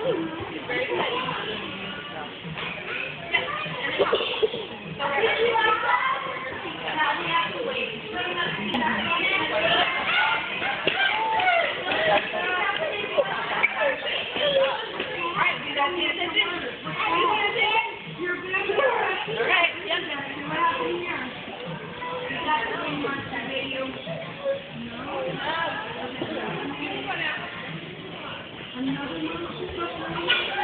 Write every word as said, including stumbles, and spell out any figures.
Very good. Now we have to wait. Another one.